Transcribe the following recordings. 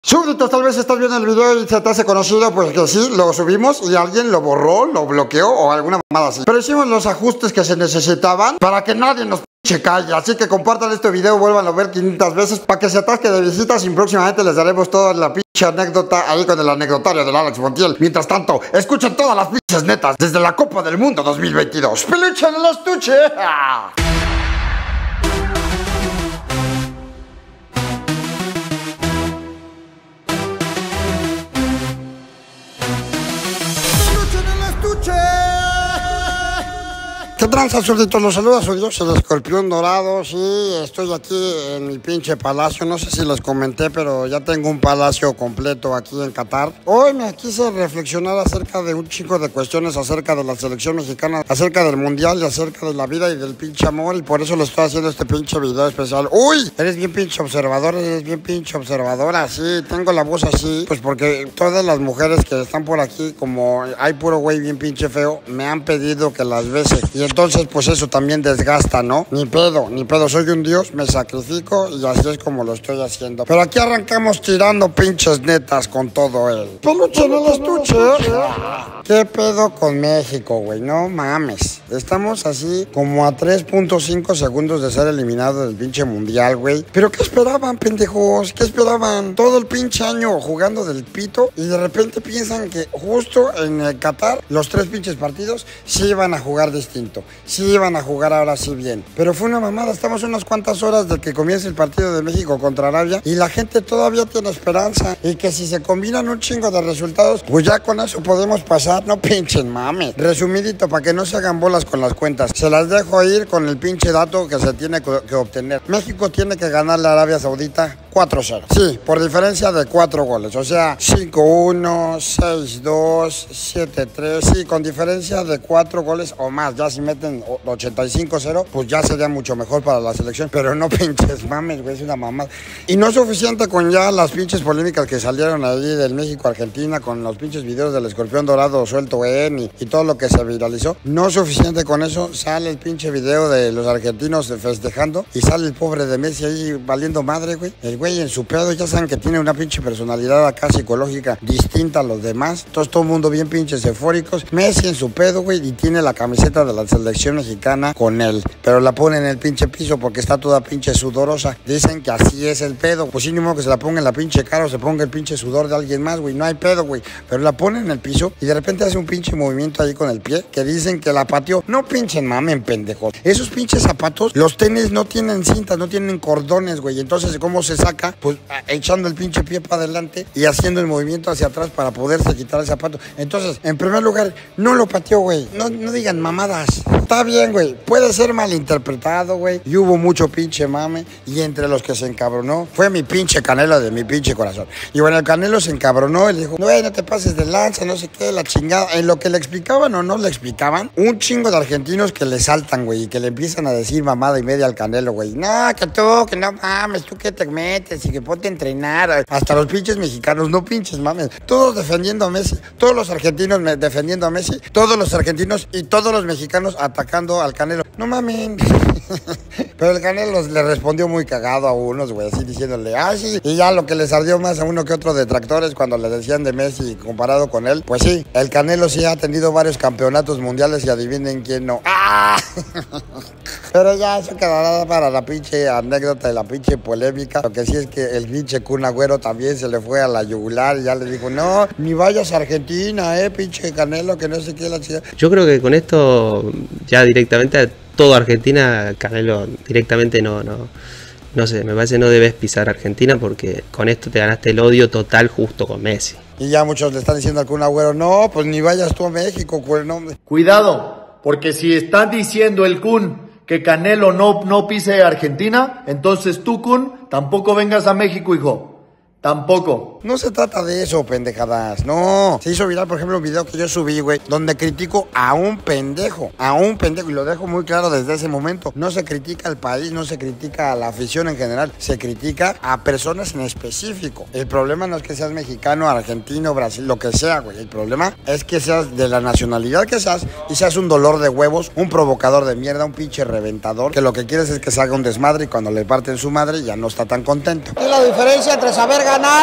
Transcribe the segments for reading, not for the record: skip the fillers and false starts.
Súbditos, tal vez estás viendo el video y se te hace conocido, pues que sí, lo subimos y alguien lo borró, lo bloqueó o alguna mamada así. Pero hicimos los ajustes que se necesitaban para que nadie nos calle. Así que compartan este video, vuelvan a ver 500 veces para que se atasque de visitas y próximamente les daremos toda la pinche anécdota ahí con el anecdotario del Alex Montiel. Mientras tanto, escuchen todas las pinches netas desde la Copa del Mundo 2022. ¡Peluche en el estuche! ¡Ah! ¿Qué tranza, súbditos? Los saluda su dios, el escorpión dorado. Sí, estoy aquí en mi pinche palacio. No sé si les comenté, pero ya tengo un palacio completo aquí en Qatar. Hoy me quise reflexionar acerca de un chico de cuestiones acerca de la selección mexicana, acerca del mundial y acerca de la vida y del pinche amor. Y por eso le estoy haciendo este pinche video especial. ¡Uy! Eres bien pinche observador, eres bien pinche observadora. Sí, tengo la voz así, pues porque todas las mujeres que están por aquí, como hay puro güey bien pinche feo, me han pedido que las bese. Y entonces, pues eso también desgasta, ¿no? Ni pedo, soy un dios, me sacrifico y así es como lo estoy haciendo. Pero aquí arrancamos tirando pinches netas con todo él. Peluche en el estuche. ¿Qué pedo con México, güey? No mames. Estamos así como a 3.5 segundos de ser eliminados del pinche mundial, güey. ¿Pero qué esperaban, pendejos? ¿Qué esperaban? Todo el pinche año jugando del pito y de repente piensan que justo en el Qatar los 3 pinches partidos sí iban a jugar distinto. Sí iban a jugar ahora sí bien. Pero fue una mamada. Estamos unas cuantas horas de que comience el partido de México contra Arabia y la gente todavía tiene esperanza. Y que si se combinan un chingo de resultados, pues ya con eso podemos pasar. No pinchen mames. Resumidito, para que no se hagan bolas con las cuentas. Se las dejo ir con el pinche dato que se tiene que obtener. México tiene que ganarle a Arabia Saudita 4-0. Sí, por diferencia de 4 goles. O sea, 5-1, 6-2, 7-3. Sí, con diferencia de 4 goles o más. Ya si meten 85-0, pues ya sería mucho mejor para la selección. Pero no pinches mames, güey, es una mamada. Y no es suficiente con ya las pinches polémicas que salieron ahí del México-Argentina con los pinches videos del escorpión dorado suelto y todo lo que se viralizó. No es suficiente con eso. Sale el pinche video de los argentinos festejando y sale el pobre de Messi ahí valiendo madre, güey. El güey en su pedo, ya saben que tiene una pinche personalidad acá psicológica distinta a los demás. Entonces todo el mundo bien pinches eufóricos. Messi en su pedo, güey, y tiene la camiseta de la selección mexicana con él. Pero la pone en el pinche piso porque está toda pinche sudorosa. Dicen que así es el pedo. Pues sí, ni modo que se la ponga en la pinche cara o se ponga el pinche sudor de alguien más, güey. No hay pedo, güey. Pero la pone en el piso y de repente hace un pinche movimiento ahí con el pie que dicen que la pateó. No pinchen mamen, pendejos. Esos pinches zapatos, los tenis no tienen cintas, no tienen cordones, güey. Entonces, ¿cómo se saca? Pues echando el pinche pie para adelante y haciendo el movimiento hacia atrás para poderse quitar el zapato. Entonces, en primer lugar, no lo pateó, güey. No digan mamadas. Está bien, güey. Puede ser malinterpretado, güey. Y hubo mucho pinche mame. Y entre los que se encabronó fue mi pinche Canelo de mi pinche corazón. Y bueno, el Canelo se encabronó y le dijo, güey, no te pases de lanza, no sé qué, la chingada. En lo que le explicaban o no le explicaban, un chingo de argentinos que le saltan, güey, y que le empiezan a decir mamada y media al Canelo, güey. No, que tú, que no mames, tú que te metes y que ponte a entrenar. Hasta los pinches mexicanos, no pinches mames. Todos defendiendo a Messi, todos los argentinos defendiendo a Messi, todos los argentinos y todos los mexicanos atacando al Canelo. No mames. Pero el Canelo le respondió muy cagado a unos, güey, así diciéndole, sí. Y ya lo que les ardió más a uno que otro detractores cuando le decían de Messi comparado con él, pues sí, el Canelo sí ha tenido varios campeonatos mundiales y adivinen quién no. Pero ya eso quedará para la pinche anécdota y la pinche polémica. Lo que sí es que el pinche Kun Agüero también se le fue a la yugular y ya le dijo, no, ni vayas a Argentina, pinche Canelo, que no sé qué la chica. Yo creo que con esto ya directamente todo Argentina, Canelo directamente no sé, me parece no debes pisar Argentina porque con esto te ganaste el odio total justo con Messi. Y ya muchos le están diciendo al Kun Agüero, no, pues ni vayas tú a México, güey, no. Cuidado, porque si está diciendo el Kun que Canelo no pise Argentina, entonces tú, Kun, tampoco vengas a México, hijo. Tampoco. No se trata de eso, pendejadas, no. Se hizo viral, por ejemplo, un video que yo subí, güey, donde critico a un pendejo, y lo dejo muy claro desde ese momento. No se critica al país, no se critica a la afición en general, se critica a personas en específico. El problema no es que seas mexicano, argentino, Brasil, lo que sea, güey. El problema es que seas de la nacionalidad que seas y seas un dolor de huevos, un provocador de mierda, un pinche reventador, que lo que quieres es que se haga un desmadre y cuando le parten su madre ya no está tan contento. Y la diferencia entre saber ganar y ser un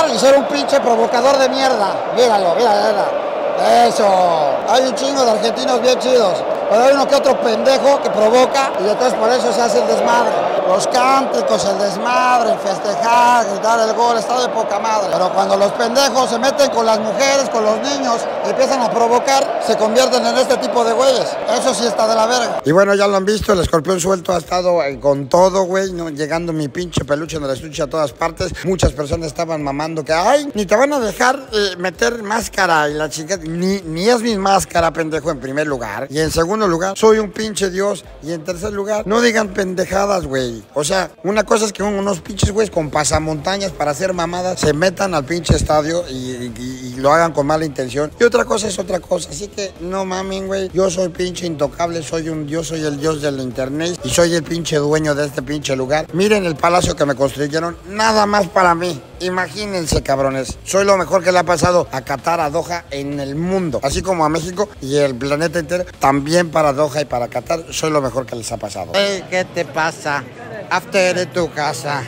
pinche provocador de mierda. Míralo, míralo. Eso. Hay un chingo de argentinos bien chidos. Pero hay uno que otro pendejo que provoca y entonces por eso se hace el desmadre. Los cánticos, el desmadre, el festejar, gritar el gol, está de poca madre. Pero cuando los pendejos se meten con las mujeres, con los niños, empiezan a provocar, se convierten en este tipo de güeyes. Eso sí está de la verga. Y bueno, ya lo han visto, el escorpión suelto ha estado con todo, güey, ¿no? Llegando mi pinche peluche en el estuche a todas partes. Muchas personas estaban mamando que, ay, ni te van a dejar meter máscara y la chica, ni es mi máscara, pendejo, en primer lugar. Y en segundo lugar, soy un pinche dios. Y en tercer lugar, no digan pendejadas, güey. O sea, una cosa es que unos pinches güeyes con pasamontañas para hacer mamadas se metan al pinche estadio y lo hagan con mala intención. Y otra cosa es otra cosa. Así que no mamen, güey. Yo soy pinche intocable, soy el dios del internet y soy el pinche dueño de este pinche lugar. Miren el palacio que me construyeron, nada más para mí. Imagínense, cabrones. Soy lo mejor que le ha pasado a Qatar, a Doha, en el mundo. Así como a México y el planeta entero. También para Doha y para Qatar, soy lo mejor que les ha pasado. Hey, ¿qué te pasa? After de tu casa.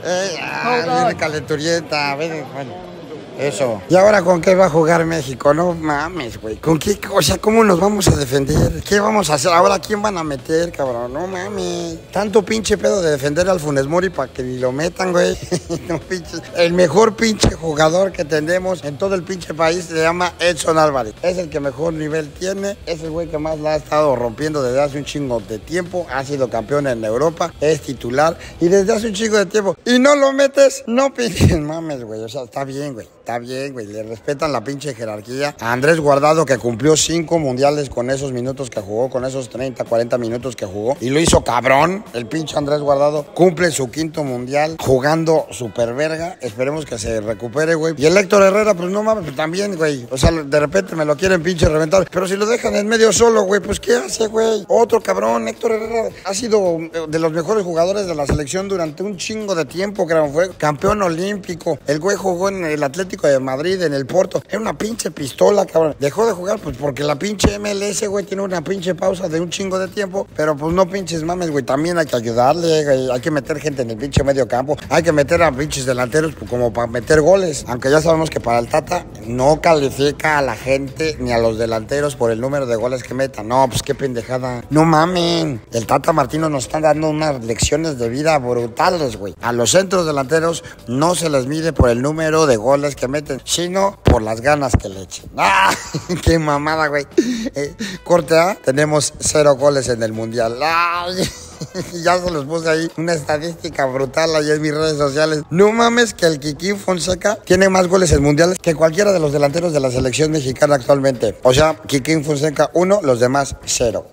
Viene calenturienta. Bueno. Eso. ¿Y ahora con qué va a jugar México? No mames, güey. ¿Con qué? O sea, ¿cómo nos vamos a defender? ¿Qué vamos a hacer? ¿Ahora quién van a meter, cabrón? No mames. Tanto pinche pedo de defender al Funes Mori para que ni lo metan, güey. No, pinche. El mejor pinche jugador que tenemos en todo el pinche país se llama Edson Álvarez. Es el que mejor nivel tiene. Es el güey que más la ha estado rompiendo desde hace un chingo de tiempo. Ha sido campeón en Europa. Es titular. Y desde hace un chingo de tiempo. Y no lo metes, no pinches mames, güey. O sea, está bien, güey. Está bien, güey, le respetan la pinche jerarquía. A Andrés Guardado, que cumplió 5 mundiales con esos minutos que jugó, con esos 30, 40 minutos que jugó. Y lo hizo cabrón. El pinche Andrés Guardado cumple su 5º mundial jugando super verga. Esperemos que se recupere, güey. Y el Héctor Herrera, pues no mames, pues también, güey. O sea, de repente me lo quieren pinche reventar. Pero si lo dejan en medio solo, güey, pues ¿qué hace, güey? Otro cabrón. Héctor Herrera ha sido de los mejores jugadores de la selección durante un chingo de tiempo, creo. Fue campeón olímpico. El güey jugó en el Atlético de Madrid, en el Porto. Era una pinche pistola, cabrón. Dejó de jugar, pues porque la pinche MLS, güey, tiene una pinche pausa de un chingo de tiempo. Pero pues no pinches mames, güey. También hay que ayudarle, güey. Hay que meter gente en el pinche medio campo. Hay que meter a pinches delanteros pues, como para meter goles. Aunque ya sabemos que para el Tata no califica a la gente ni a los delanteros por el número de goles que metan. No, pues qué pendejada. No mamen. El Tata Martino nos está dando unas lecciones de vida brutales, güey. A los centros delanteros no se les mide por el número de goles que meten, sino por las ganas que le echen. ¡Ah! ¡Qué mamada, güey! Corte A, tenemos 0 goles en el Mundial. ¡Ay! Ya se los puse ahí una estadística brutal ahí en mis redes sociales. No mames que el Kikín Fonseca tiene más goles en mundiales que cualquiera de los delanteros de la selección mexicana actualmente. O sea, Kikín Fonseca 1, los demás 0.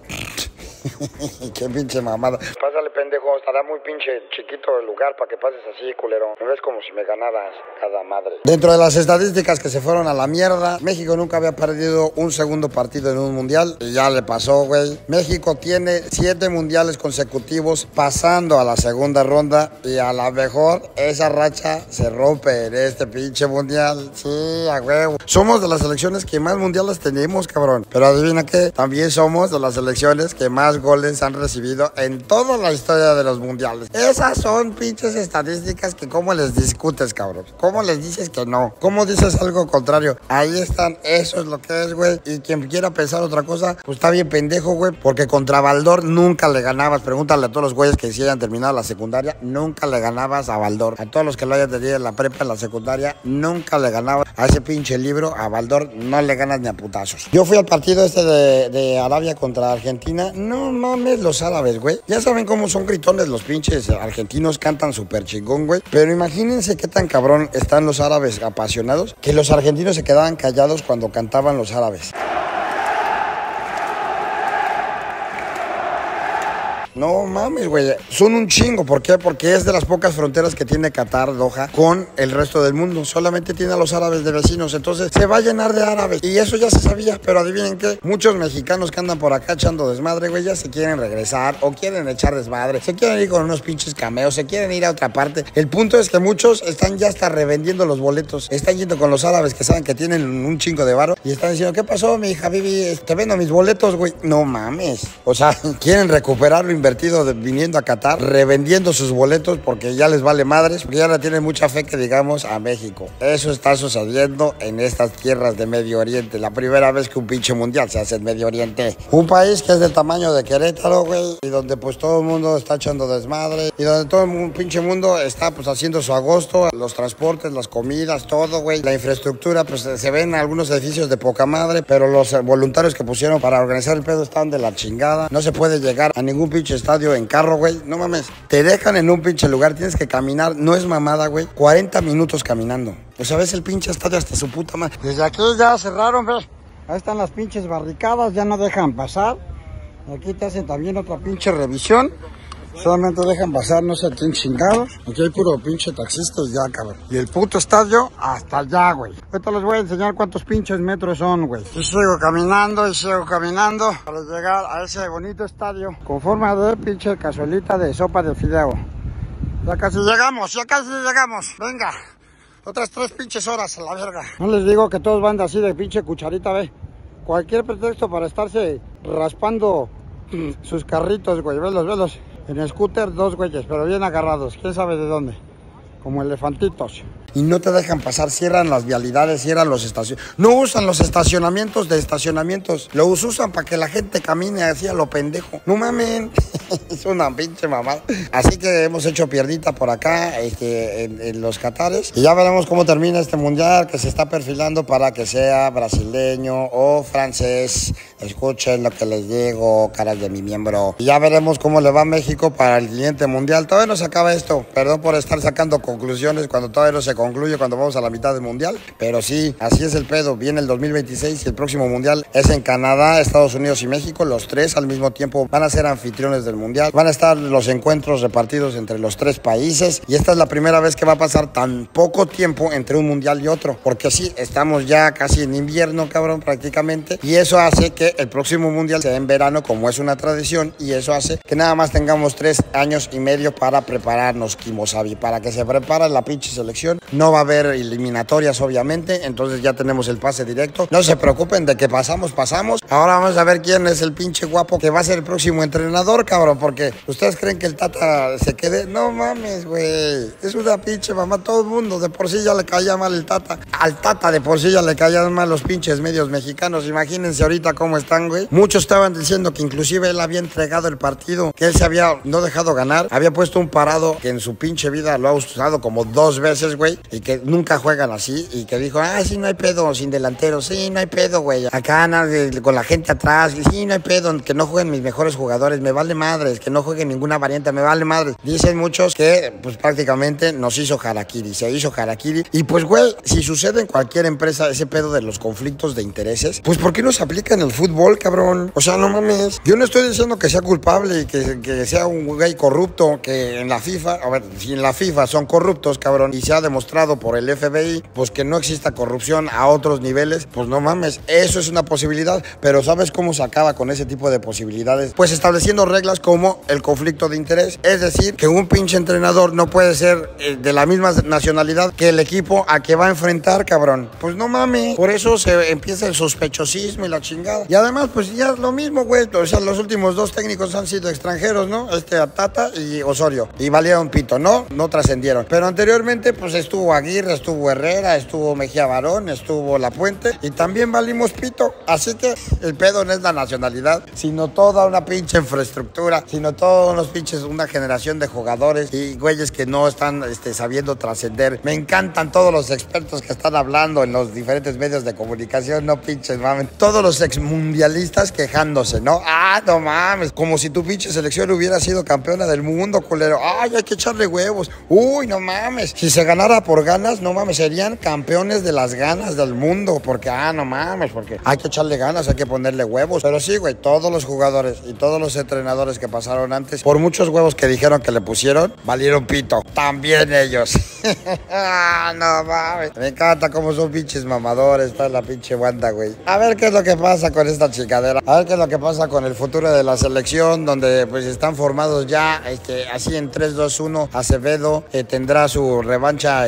Qué pinche mamada. Pásale, pendejo, estará muy pinche chiquito el lugar para que pases así, culero. Me ves como si me ganaras cada madre. Dentro de las estadísticas que se fueron a la mierda, México nunca había perdido un segundo partido en un mundial. Y ya le pasó, güey. México tiene 7 mundiales consecutivos pasando a la segunda ronda. Y a lo mejor esa racha se rompe en este pinche mundial. Sí, a huevo. Somos de las selecciones que más mundiales tenemos, cabrón. Pero adivina qué, también somos de las selecciones que más goles han recibido en toda la historia de los mundiales. Esas son pinches estadísticas que cómo les discutes, cabrón. ¿Cómo les dices que no? ¿Cómo dices algo contrario? Ahí están, eso es lo que es, güey. Y quien quiera pensar otra cosa, pues está bien pendejo, güey. Porque contra Baldor nunca le ganabas. Pregúntale a todos los güeyes que sí hayan terminado la secundaria, nunca le ganabas a Baldor. A todos los que lo hayan tenido en la prepa, en la secundaria, nunca le ganabas a ese pinche libro. A Baldor no le ganas ni a putazos. Yo fui al partido este de Arabia contra Argentina. No mames los árabes, güey. Ya saben cómo son gritones los pinches argentinos, cantan súper chingón, güey. Pero imagínense qué tan cabrón están los árabes apasionados que los argentinos se quedaban callados cuando cantaban los árabes. No mames, güey. Son un chingo. ¿Por qué? Porque es de las pocas fronteras que tiene Qatar, Doha, con el resto del mundo. Solamente tiene a los árabes de vecinos. Entonces se va a llenar de árabes. Y eso ya se sabía. Pero adivinen qué. Muchos mexicanos que andan por acá echando desmadre, güey, ya se quieren regresar o quieren echar desmadre. Se quieren ir con unos pinches cameos. Se quieren ir a otra parte. El punto es que muchos están ya hasta revendiendo los boletos. Están yendo con los árabes que saben que tienen un chingo de varo. Y están diciendo, ¿qué pasó, mi hija Bibi? Te vendo mis boletos, güey. No mames. O sea, quieren recuperar lo invertido viniendo a Qatar, revendiendo sus boletos porque ya les vale madres, porque ya le tienen mucha fe que digamos a México. Eso está sucediendo en estas tierras de Medio Oriente. La primera vez que un pinche mundial se hace en Medio Oriente. Un país que es del tamaño de Querétaro, güey, y donde pues todo el mundo está echando desmadre, y donde todo el pinche mundo está pues haciendo su agosto, los transportes, las comidas, todo, güey. La infraestructura, pues se ven algunos edificios de poca madre, pero los voluntarios que pusieron para organizar el pedo están de la chingada. No se puede llegar a ningún pinche estadio en carro, güey. No mames, te dejan en un pinche lugar, tienes que caminar, no es mamada, güey, 40 minutos caminando. O sea, ves el pinche estadio hasta su puta madre. Desde aquí ya cerraron, ¿ves? Ahí están las pinches barricadas, ya no dejan pasar. Aquí te hacen también otra pinche revisión. Solamente dejan pasar, no sé quién chingados. Aquí hay puro pinche taxistas ya, cabrón. Y el puto estadio hasta allá, güey. Ahorita les voy a enseñar cuántos pinches metros son, güey. Y sigo caminando para llegar a ese bonito estadio con forma de pinche cazuelita de sopa de fideo. Ya casi llegamos. Venga. Otras 3 pinches horas a la verga. No les digo que todos van así de pinche cucharita, ve. Cualquier pretexto para estarse raspando sus carritos, güey. Velos. En scooter 2 güeyes, pero bien agarrados. ¿Quién sabe de dónde? Como elefantitos. Y no te dejan pasar, cierran las vialidades, cierran los estacionamientos. No usan los estacionamientos de estacionamientos. Los usan para que la gente camine así a lo pendejo. No mamen. Es una pinche mamada. Así que hemos hecho pierdita por acá en los Qatares. Y ya veremos cómo termina este mundial que se está perfilando para que sea brasileño o francés. Escuchen lo que les digo, caras de mi miembro. Y ya veremos cómo le va a México para el siguiente mundial. Todavía no se acaba esto. Perdón por estar sacando conclusiones cuando todavía no se concluye, cuando vamos a la mitad del mundial. Pero sí, así es el pedo. Viene el 2026 y el próximo mundial es en Canadá, Estados Unidos y México. Los 3 al mismo tiempo van a ser anfitriones del mundial. Van a estar los encuentros repartidos entre los 3 países. Y esta es la primera vez que va a pasar tan poco tiempo entre un mundial y otro. Porque sí, estamos ya casi en invierno, cabrón, prácticamente. Y eso hace que el próximo mundial sea en verano, como es una tradición. Y eso hace que nada más tengamos 3 años y medio para prepararnos, Kimosabi. Para que se prepare la pinche selección. No va a haber eliminatorias, obviamente. Entonces ya tenemos el pase directo. No se preocupen de que pasamos. Ahora vamos a ver quién es el pinche guapo que va a ser el próximo entrenador, cabrón. Porque ustedes creen que el Tata se quede. No mames, güey. Es una pinche mamá. Todo el mundo de por sí ya le caía mal el Tata. Al Tata de por sí ya le caían mal los pinches medios mexicanos. Imagínense ahorita cómo están, güey. Muchos estaban diciendo que inclusive él había entregado el partido, que él se había no dejado ganar. Había puesto un parado que en su pinche vida lo ha usado como 2 veces, güey. Y que nunca juegan así. Y que dijo, sí, no hay pedo sin delantero. Sí, no hay pedo, güey. Acá con la gente atrás. Sí, no hay pedo. Que no jueguen mis mejores jugadores. Me vale madres. Que no jueguen ninguna variante. Me vale madres. Dicen muchos que, pues prácticamente nos hizo harakiri. Se hizo harakiri. Y pues, güey, si sucede en cualquier empresa ese pedo de los conflictos de intereses, pues ¿por qué no se aplica en el fútbol, cabrón? O sea, no mames. Yo no estoy diciendo que sea culpable y que sea un güey corrupto, que en la FIFA, a ver, si en la FIFA son corruptos, cabrón, y se ha demostrado por el FBI, pues que no exista corrupción a otros niveles, pues no mames, eso es una posibilidad, pero ¿sabes cómo se acaba con ese tipo de posibilidades? Pues estableciendo reglas como el conflicto de interés, es decir, que un pinche entrenador no puede ser de la misma nacionalidad que el equipo a que va a enfrentar, cabrón. Pues no mames, por eso se empieza el sospechosismo y la chingada. Y además, pues ya es lo mismo, güey, o sea, los últimos 2 técnicos han sido extranjeros, ¿no? Tata y Osorio, y valieron pito, ¿no? No trascendieron, pero anteriormente, pues estuvo Aguirre, estuvo Herrera, estuvo Mejía Barón, estuvo Lapuente, y también valimos pito. Así que el pedo no es la nacionalidad, sino toda una pinche infraestructura, sino todos unos pinches, una generación de jugadores y güeyes que no están sabiendo trascender. Me encantan todos los expertos que están hablando en los diferentes medios de comunicación, no pinches mames. Todos los exmundialistas quejándose, ¿no? No mames, como si tu pinche selección hubiera sido campeona del mundo, culero. Hay que echarle huevos. Uy, no mames. Si se ganara por ganas, no mames, serían campeones de las ganas del mundo. Porque, no mames, porque hay que echarle ganas, hay que ponerle huevos. Pero sí, güey, todos los jugadores y todos los entrenadores que pasaron antes, por muchos huevos que dijeron que le pusieron, valieron pito. También ellos. No mames. Me encanta cómo son pinches mamadores, está la pinche banda, güey. A ver qué es lo que pasa con esta chicadera. A ver qué es lo que pasa con el futuro de la selección, donde pues están formados ya, así en 3-2-1. Acevedo tendrá su revancha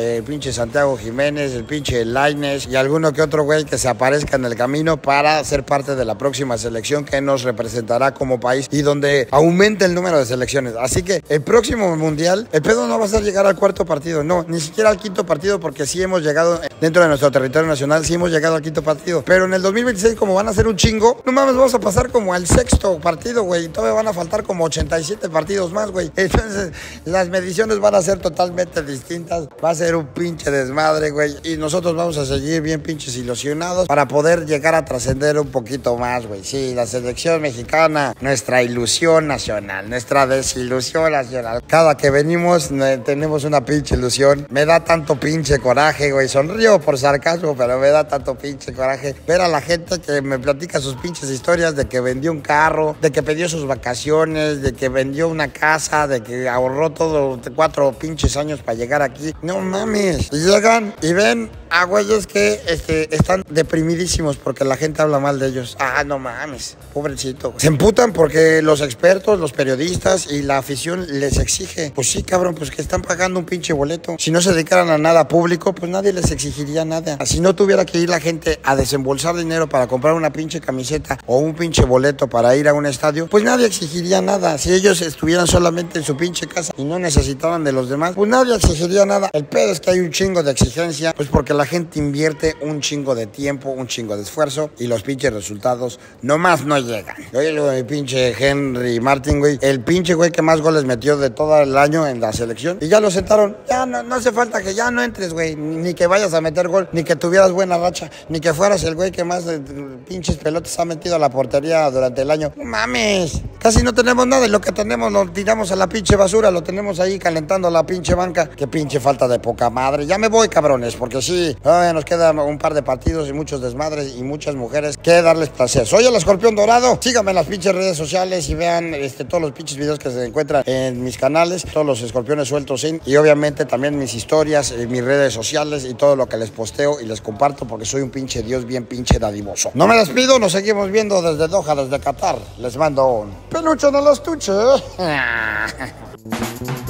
el pinche Santiago Jiménez, el pinche Lainez y alguno que otro güey que se aparezca en el camino para ser parte de la próxima selección que nos representará como país y donde aumente el número de selecciones. Así que el próximo mundial, el pedo no va a ser llegar al cuarto partido, no, ni siquiera al quinto partido, porque sí hemos llegado dentro de nuestro territorio nacional, sí hemos llegado al quinto partido. Pero en el 2026, como van a ser un chingo, no mames, vamos a pasar como al sexto partido, güey. Y todavía van a faltar como 87 partidos más, güey. Entonces, las mediciones van a ser totalmente distintas. Va a ser un pinche desmadre, güey. Y nosotros vamos a seguir bien pinches ilusionados para poder llegar a trascender un poquito más, güey. Sí, la selección mexicana, nuestra ilusión nacional, nuestra desilusión nacional. Cada que venimos tenemos una pinche ilusión. Me da tanto pinche coraje, güey. Sonrío por sarcasmo, pero me da tanto pinche coraje ver a la gente que me platica sus pinches historias de que vendió un carro, de que pidió sus vacaciones, de que vendió una casa, de que ahorró todos 4 pinches años para llegar aquí. No mames. Y llegan y ven a güeyes que están deprimidísimos porque la gente habla mal de ellos. Ah, no mames, pobrecito. Se emputan porque los expertos, los periodistas y la afición les exige. Pues sí, cabrón, pues que están pagando un pinche boleto. Si no se dedicaran a nada público, pues nadie les exigiría nada. Si no tuviera que ir la gente a desembolsar dinero para comprar una pinche camiseta o un pinche boleto para ir a un estadio, pues nadie exigiría nada. Si ellos estuvieran solamente en su pinche casa y no necesitaban de los demás, pues nadie exigiría nada. El pedo es que hay un chingo de exigencia, pues porque la gente invierte un chingo de tiempo, un chingo de esfuerzo y los pinches resultados nomás no llegan. Oye, el pinche Henry Martin, güey, el pinche güey que más goles metió de todo el año en la selección y ya lo sentaron. Ya no hace falta que ya no entres, güey, ni que vayas a meter gol, ni que tuvieras buena racha, ni que fueras el güey que más pinches pelotas ha metido a la portería durante el año. No mames, casi no tenemos nada y lo que tenemos lo tiramos a la pinche basura, lo tenemos ahí calentando la pinche banca. Qué pinche falta de poca madre. Ya me voy, cabrones, porque sí, nos quedan un par de partidos y muchos desmadres y muchas mujeres que darles placer. Soy el Escorpión Dorado, síganme en las pinches redes sociales y vean todos los pinches videos que se encuentran en mis canales, todos los escorpiones sueltos y obviamente también mis historias, mis redes sociales y todo lo que les posteo y les comparto porque soy un pinche dios bien pinche dadivoso. No me despido, nos seguimos viendo desde Doha, desde Qatar. Les mando un peluche en el estuche.